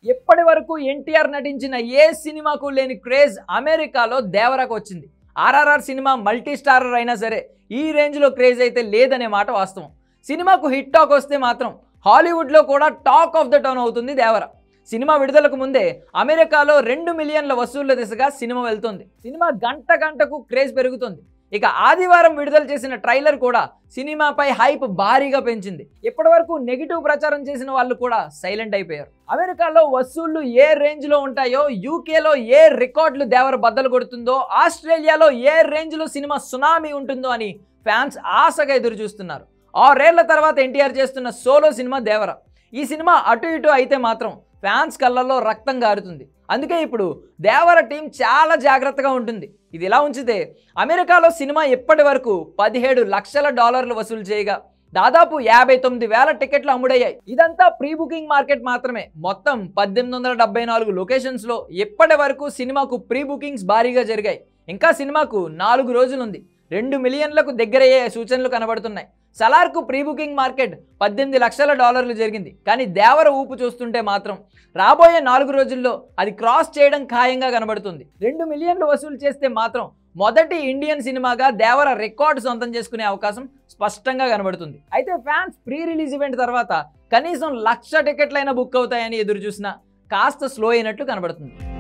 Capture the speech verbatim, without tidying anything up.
ఇప్పటి వరకు ఎన్టీఆర్ నటించిన ఏ సినిమాకు లేని క్రేజ్ అమెరికాలో దేవరకు వచ్చింది. ఆర్ఆర్ఆర్ సినిమా మల్టీ స్టారర్ అయినా సరే ఈ రేంజ్లో క్రేజ్ అయితే లేదనే మాట వాస్తవం. సినిమాకు హిట్ టాక్ వస్తే మాత్రం హాలీవుడ్లో కూడా టాక్ ఆఫ్ ద టౌన్ అవుతుంది దేవర. సినిమా విడుదలకు ముందే అమెరికాలో రెండు మిలియన్ల వసూళ్ల దిశగా సినిమా వెళ్తుంది. సినిమా గంట గంటకు క్రేజ్ పెరుగుతుంది. ఇక ఆదివారం విడుదల చేసిన ట్రైలర్ కూడా సినిమాపై హైప్ భారీగా పెంచింది. ఇప్పటి వరకు నెగిటివ్ ప్రచారం చేసిన వాళ్ళు కూడా సైలెంట్ అయిపోయారు. అమెరికాలో వసూళ్లు ఏ రేంజ్లో ఉంటాయో, యూకేలో ఏ రికార్డులు దేవర బద్దలు కొడుతుందో, ఆస్ట్రేలియాలో ఏ రేంజ్లో సినిమా సునామీ ఉంటుందో అని ఫ్యాన్స్ ఆశగా ఎదురు చూస్తున్నారు. ఆరేళ్ల తర్వాత ఎన్టీఆర్ చేస్తున్న సోలో సినిమా దేవర. ఈ సినిమా అటు ఇటు అయితే మాత్రం ఫ్యాన్స్ కళ్ళల్లో రక్తం గారుతుంది. అందుకే ఇప్పుడు దేవర టీం చాలా జాగ్రత్తగా ఉంటుంది. ఇది ఇలా ఉంచితే అమెరికాలో సినిమా ఇప్పటి వరకు పదిహేడు లక్షల డాలర్లు వసూలు చేయగా దాదాపు యాభై తొమ్మిది వేల టికెట్లు అమ్ముడయ్యాయి. ఇదంతా ప్రీ బుకింగ్ మార్కెట్ మాత్రమే. మొత్తం పద్దెనిమిది వందల డెబ్బై నాలుగు లొకేషన్స్లో ఇప్పటి వరకు సినిమాకు ప్రీ బుకింగ్స్ భారీగా జరిగాయి. ఇంకా సినిమాకు నాలుగు రోజులుంది. రెండు మిలియన్లకు దగ్గరయ్యే సూచనలు కనబడుతున్నాయి. సలార్కు ప్రీ బుకింగ్ మార్కెట్ పద్దెనిమిది లక్షల డాలర్లు జరిగింది. కానీ దేవర ఊపు చూస్తుంటే మాత్రం రాబోయే నాలుగు రోజుల్లో అది క్రాస్ చేయడం ఖాయంగా కనబడుతుంది. రెండు మిలియన్లు వసూలు చేస్తే మాత్రం మొదటి ఇండియన్ సినిమాగా దేవర రికార్డు సొంతం చేసుకునే అవకాశం స్పష్టంగా కనబడుతుంది. అయితే ఫ్యాన్స్ ప్రీ రిలీజ్ ఈవెంట్ తర్వాత కనీసం లక్ష టికెట్లైనా బుక్ అవుతాయని ఎదురు చూసినా కాస్త స్లో అయినట్లు కనబడుతుంది.